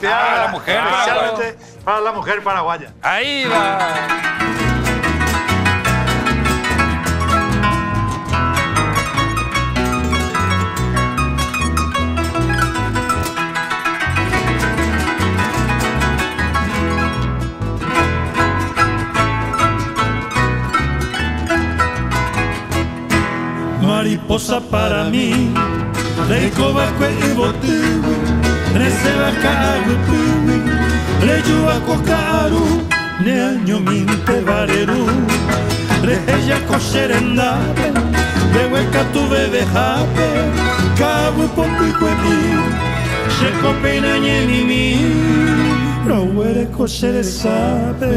especial la mujer, especialmente para la mujer paraguaya. Ahí va. Mariposa para mí, Reikoba kwe ibotu, Reseba kagu pui, Rejua kokaru, Neaño minte vareru, Reja kosherendabe, Rehueca tu bebe jape, Kabu popi kwemi, Sheko peina ñenimi, Rohuere kosheresabe.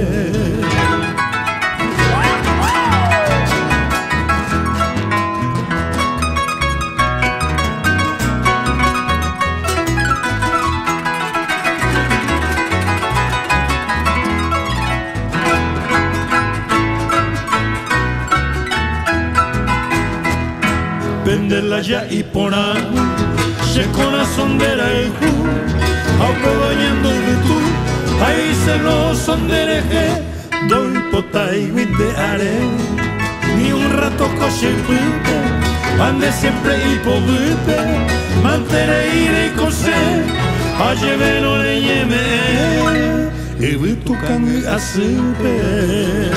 Pendela ya y porá, se corazón de la eju, aunque bañando de tú, ahí se lo son de reje, doy potay de are, ni un rato coche pupe, ande siempre y pobupe, mantere ire y cose, a lleve no le lleve, y vi tu cangue a supe.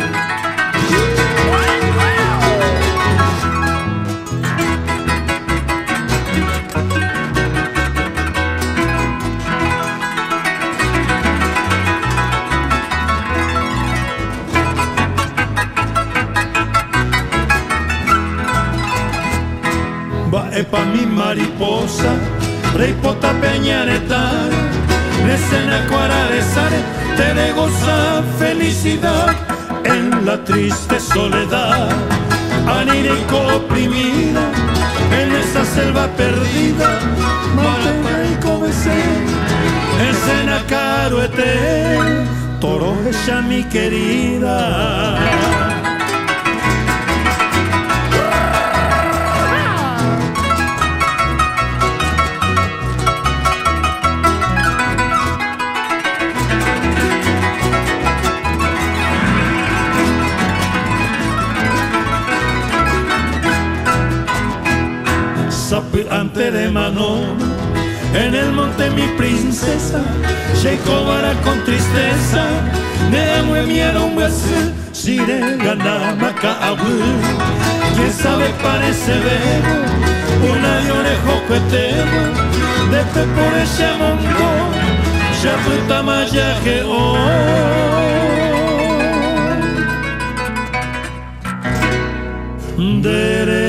Va pa mi mariposa, reipota peñanetar, escena cuararezare, te de goza felicidad en la triste soledad, anírico oprimida, en esa selva perdida, malaico besé, escena caruete, toro ella mi querida. Antes de mano, en el monte mi princesa, Sheikobara con tristeza, de miedo un beso, si de gana macabu, quién sabe parece ver, una de orejo cuetero, de pe por ese mongo, ya fruta mayaje oh.